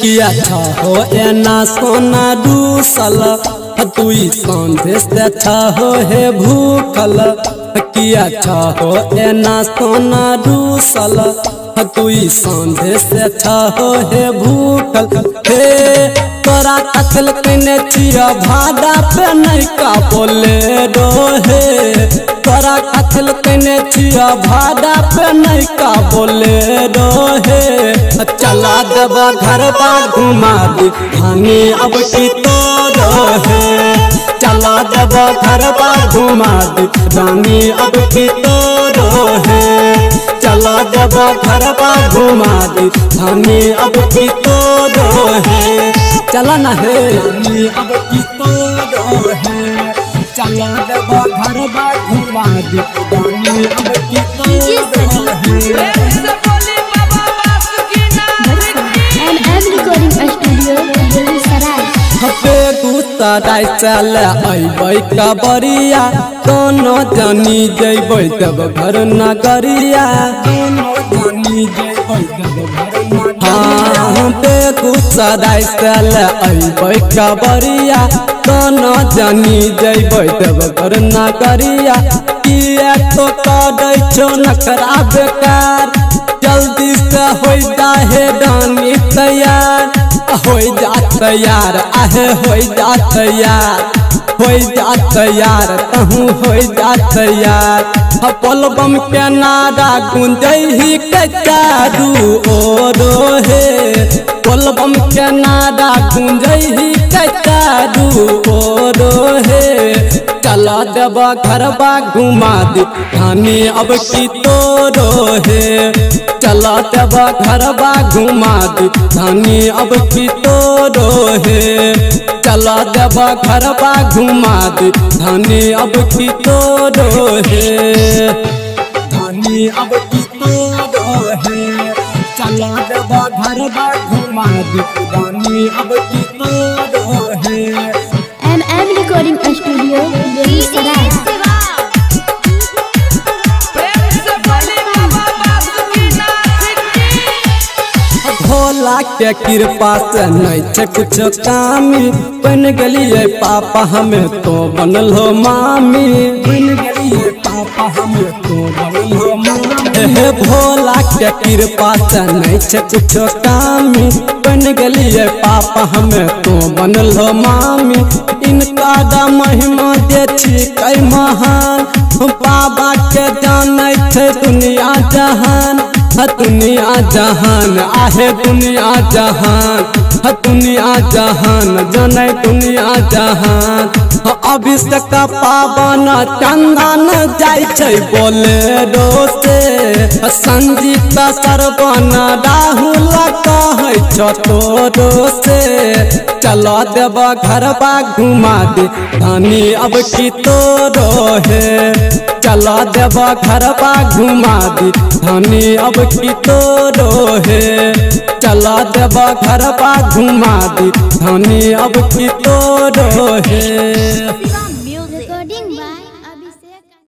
किया हो एना सोना दूसल तुई संधे से हो हे भूखल किया हो एना सोना दूसल तुई संधे से हो हे भूखल हे तोरा कथल कने छिया भाड़ा पे नहीं का बोले रोहे तोरा कथल कने छिया भाड़ा पे नहीं का बोले रोहे चला देबा घर बा घुमा दी धानी अब की तो रोहे चला देबा घर बा घुमा दी धानी अब की तो रोहे चला देबा घर बा घुमा दी धानी अब की तो रोहे चला ना है अब की तो है चला देबा घर बा घुमा दी धानी अब की तो है गुस्साई चल अबै कबरिया दोनों जानी जैबै तब घर नगरिया दोनों जानी जैबै तब घर हाँ बेगूसराय चल अबै कबरिया दोनों जानी जैबै तब घर नगरिया किया तो करै छो नखरा बेकार जल्दी से हो जाए डानी तैयार हो जा तैयार आहे हो जा तैयार हो जा तैयार कहूँ हो जा तैयार पलबम के नारा गूंजै ही कचारू ओ रोहे पलबम के नारा गूंजै ही कचारू ओ रोहे चला देबा घर बा घुमा दी धानी अब की तो रोहे चला देबा घर बा घुमा दी धानी अब की तो रोहे चला देबा घर बा घुमा दी धानी अब की तो रोहे धानी अब की तो रोहे चला देबा घर बा घुमा दी धानी अब की तो रोहे MM Recording Studio Begusarai Bhola के कृपा से नहीं छे कुछ कामी बन गलिए पापा हमें तो बनल हो मामी बन गलिए पापा हमें तो बनल हो मामी भोला के कृपा से नहीं छे कुछ कामी बन गलिए पापा हमें तो बनल हो मामी इनका दा महिमा दे छी कई महान बाबा के जानै छे दुनिया जहान दुनिया जहान आहे दुनिया जहान दुनिया जहान जनै दुनिया जहान अभिषेक पावन चंदन जाय छै बोले रोसे संजीत सरवन राहुल कहै छ तो रोसे चला देबा घर बा घुमा दे धानी अब की तो रोहे चला देबा घर बा घुमा दी धानी अब की तो रोहे चला देबा घर बा घुमा दी धानी अब की तो रोहे Recording by